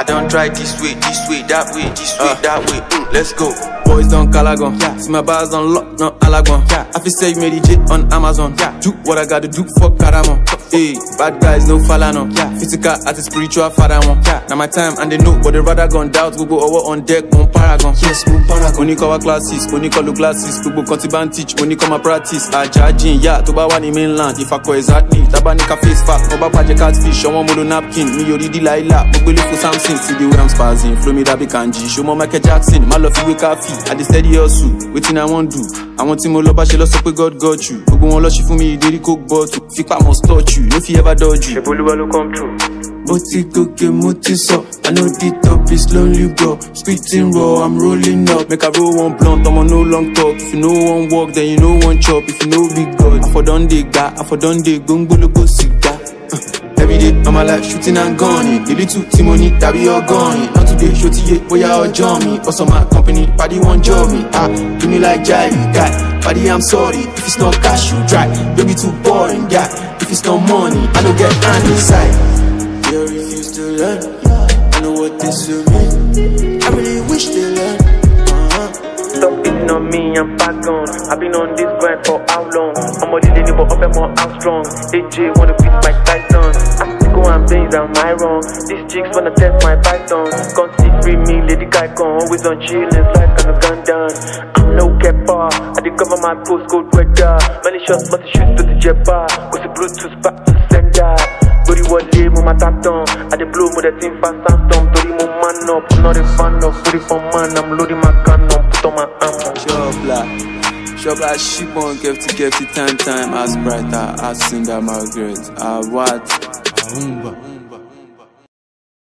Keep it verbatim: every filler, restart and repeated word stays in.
don't try this way, this way, that way, this way, uh, that way. Mm, let's go. Boys don't calagon. Yeah. See my bars on lock, no alagon. Yeah. I feel say you made it J on Amazon. Yeah. Do what I gotta do for Karamon. Hey, bad guys no falano. Yeah. Physical as a spiritual father one. Yeah. Now my time and they know, but they rather gone doubt. We go over on deck, one paragon. Yes, one paragon. Money cover classes, money call glasses. We go contiban teach, money come a practice. I judging, yeah, to buy one in mainland. If I call exactly, tabanika face fat. Oba paje catfish, show one modo napkin. Me yori di laila, buguli for something. See the way I'm spazzing, flow me that be kanji. Show more Michael Jackson, my love you wake up. I dey steady hustle, waiting I won't do. I want him all up, she lost up with God got you. Go on, she for me, did he cook bottle. Fipa must touch you, if he ever dodge you. Eboluwa come true. Boti cook moti so. I know the top is lonely bro. Spitting raw, I'm rolling up. Make a roll one blunt, I'm on no long talk. If you know one walk, then you know one chop. If you know big God, I for done dig that, I for done dig, gungo go cigar. Every day of my life shooting and gunning. The little Timony, that be all gone. Not today, shooty yet, boy, I join me. Also my company, party won't join me. Ah, do me like Jaido guy. Buddy, I'm sorry. If it's not cash, you dry. Don't be too boring, yeah. If it's not money, I don't get hand inside. You refuse to learn. I know what this will mean. I really wish they learn. Uh-huh. Stop beating on me, I'm back on. I've been on this grind for how long? I'm a little but up and more out strong. A J wanna beat my Tyson. Go and things, am I wrong? These chicks wanna test my python. Can't see free me, lady guy con. Always on chillin' like an Ugandan. I'm no capper, I did cover my postcode weather. Many shots, but the shoot to the jet bar. Cause the Bluetooth back to sender. Body what lay, mama tap down. I did blow with the team fast and storm. Tori mo man up, I'm not a fan of. Sorry for man, I'm loading my gun up. Put on my arm. Sure black, sure black, sheep on, gift to gift, time time. As brighter, as singer Margaret. Ah, what? Mm.